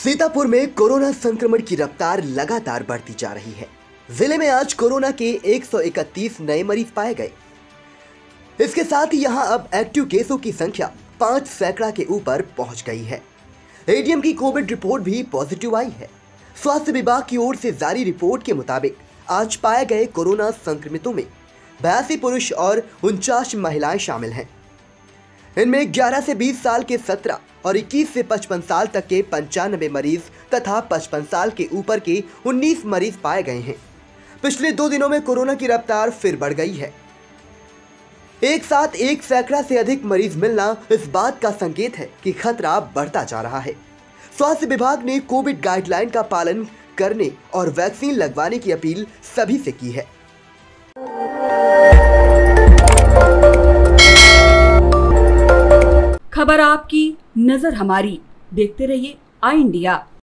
सीतापुर में कोरोना संक्रमण की रफ्तार लगातार बढ़ती जा रही है। जिले में आज कोरोना के 131 नए मरीज पाए गए। इसके साथ ही यहां अब एक्टिव केसों की संख्या 5 सैकड़ा के ऊपर पहुंच गई है। एडीएम की कोविड रिपोर्ट भी पॉजिटिव आई है। स्वास्थ्य विभाग की ओर से जारी रिपोर्ट के मुताबिक आज पाए गए कोरोना संक्रमितों में 82 पुरुष और 49 महिलाएं शामिल हैं। इनमें 11 से 20 साल के 17 और 21 से 55 साल तक के 95 मरीज तथा 55 साल के ऊपर के 19 मरीज पाए गए हैं। पिछले 2 दिनों में कोरोना की रफ्तार फिर बढ़ गई है। एक साथ 1 सैकड़ा से अधिक मरीज मिलना इस बात का संकेत है कि खतरा बढ़ता जा रहा है। स्वास्थ्य विभाग ने कोविड गाइडलाइन का पालन करने और वैक्सीन लगवाने की अपील सभी से की है। खबर आपकी, नजर हमारी। देखते रहिए आई इंडिया।